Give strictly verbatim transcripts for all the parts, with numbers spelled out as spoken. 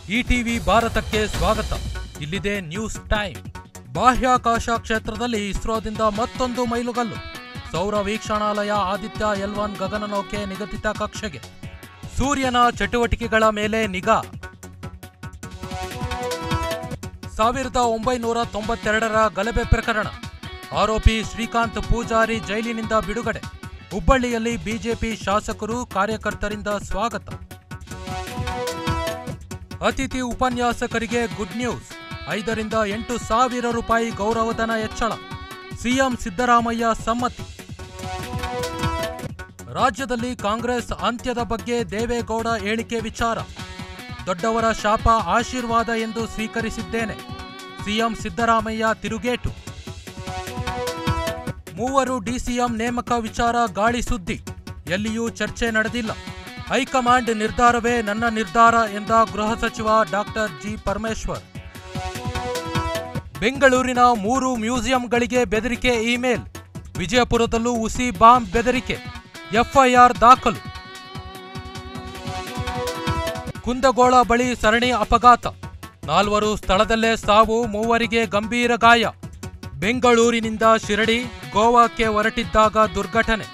ETV ಭಾರತಕ್ಕೆ ಸ್ವಾಗತ. ಇಲ್ಲಿದೆ ನ್ಯೂಸ್ ಟೈಮ್. ಬಾಹ್ಯಾಕಾಶ ಕ್ಷೇತ್ರದಲ್ಲಿ ಇಸ್ರೋದಿಂದ ಮತ್ತೊಂದು ಮೈಲುಗಲ್ಲು. ಸೌರ ವೀಕ್ಷಣಾಲಯ ಆದಿತ್ಯ ಎಲ್ ಒನ್ ಗಗನನೌಕೆ ನಿಗದಿತ ಕಕ್ಷೆಗೆ. ಸೂರ್ಯನ ಚಟುವಟಿಕೆಗಳ ಮೇಲೆ ನಿಗಾ. ಸಾವಿರದ ಒಂಬೈನೂರ ತೊಂಬತ್ತೆರಡರ ಗಲಭೆ ಪ್ರಕರಣ. ಆರೋಪಿ ಶ್ರೀಕಾಂತ್ ಪೂಜಾರಿ ಜೈಲಿನಿಂದ ಬಿಡುಗಡೆ. ಹುಬ್ಬಳ್ಳಿಯಲ್ಲಿ ಬಿಜೆಪಿ ಶಾಸಕರು ಕಾರ್ಯಕರ್ತರಿಂದ ಸ್ವಾಗತ. ಅತಿಥಿ ಉಪನ್ಯಾಸಕರಿಗೆ ಗುಡ್ ನ್ಯೂಸ್. ಐದರಿಂದ ಎಂಟು ಸಾವಿರ ರೂಪಾಯಿ ಗೌರವಧನ ಹೆಚ್ಚಳ. ಸಿಎಂ ಸಿದ್ದರಾಮಯ್ಯ ಸಮ್ಮತಿ. ರಾಜ್ಯದಲ್ಲಿ ಕಾಂಗ್ರೆಸ್ ಅಂತ್ಯದ ಬಗ್ಗೆ ದೇವೇಗೌಡ ಹೇಳಿಕೆ ವಿಚಾರ. ದೊಡ್ಡವರ ಶಾಪ ಆಶೀರ್ವಾದ ಎಂದು ಸ್ವೀಕರಿಸಿದ್ದೇನೆ. ಸಿಎಂ ಸಿದ್ದರಾಮಯ್ಯ ತಿರುಗೇಟು. ಮೂವರು ಡಿಸಿಎಂ ನೇಮಕ ವಿಚಾರ ಗಾಳಿ ಸುದ್ದಿ. ಎಲ್ಲಿಯೂ ಚರ್ಚೆ ನಡೆದಿಲ್ಲ. ಹೈಕಮಾಂಡ್ ನಿರ್ಧಾರವೇ ನನ್ನ ನಿರ್ಧಾರ ಎಂದ ಗೃಹ ಸಚಿವ ಡಾಕ್ಟರ್ ಜಿ ಪರಮೇಶ್ವರ್. ಬೆಂಗಳೂರಿನ ಮೂರು ಮ್ಯೂಸಿಯಂಗಳಿಗೆ ಬೆದರಿಕೆ ಇಮೇಲ್. ವಿಜಯಪುರದಲ್ಲೂ ಹುಸಿ ಬಾಂಬ್ ಬೆದರಿಕೆ. ಎಫ್ಐಆರ್ ದಾಖಲು. ಕುಂದಗೋಳ ಬಳಿ ಸರಣಿ ಅಪಘಾತ. ನಾಲ್ವರು ಸ್ಥಳದಲ್ಲೇ ಸಾವು, ಮೂವರಿಗೆ ಗಂಭೀರ ಗಾಯ. ಬೆಂಗಳೂರಿನಿಂದ ಶಿರಡಿ, ಗೋವಾಕ್ಕೆ ಹೊರಟಿದ್ದಾಗ ದುರ್ಘಟನೆ.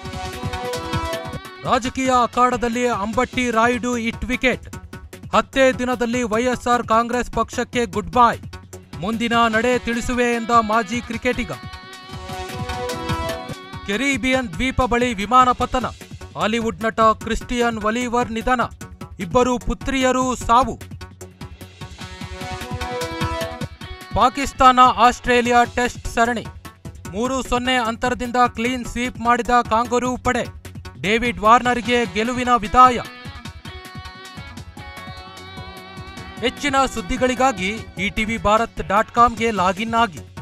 ರಾಜಕೀಯ ಅಖಾಡದಲ್ಲಿ ಅಂಬಟ್ಟಿ ರಾಯುಡು ಹಿಟ್ ವಿಕೆಟ್. ಹತ್ತೇ ದಿನದಲ್ಲಿ ವೈಎಸ್ಆರ್ ಕಾಂಗ್ರೆಸ್ ಪಕ್ಷಕ್ಕೆ ಗುಡ್ ಬೈ. ಮುಂದಿನ ನಡೆ ತಿಳಿಸುವೆ ಎಂದ ಮಾಜಿ ಕ್ರಿಕೆಟಿಗ. ಕೆರಿಬಿಯನ್ ದ್ವೀಪ ಬಳಿ ವಿಮಾನ ಪತನ. ಹಾಲಿವುಡ್ ನಟ ಕ್ರಿಸ್ಟಿಯನ್ ಒಲಿವರ್ ನಿಧನ. ಇಬ್ಬರು ಪುತ್ರಿಯರು ಸಾವು. ಪಾಕಿಸ್ತಾನ ಆಸ್ಟ್ರೇಲಿಯಾ ಟೆಸ್ಟ್ ಸರಣಿ. ಮೂರು ಸೊನ್ನೆ ಅಂತರದಿಂದ ಕ್ಲೀನ್ ಸ್ವೀಪ್ ಮಾಡಿದ ಕಾಂಗರೂ ಪಡೆ. ಡೇವಿಡ್ ವಾರ್ನರ್ಗೆ ಗೆಲುವಿನ ವಿದಾಯ. ಹೆಚ್ಚಿನ ಸುದ್ದಿಗಳಿಗಾಗಿ ಇಟಿವಿ ಭಾರತ್ ಡಾಟ್ ಕಾಮ್ಗೆ ಲಾಗಿನ್ ಆಗಿ.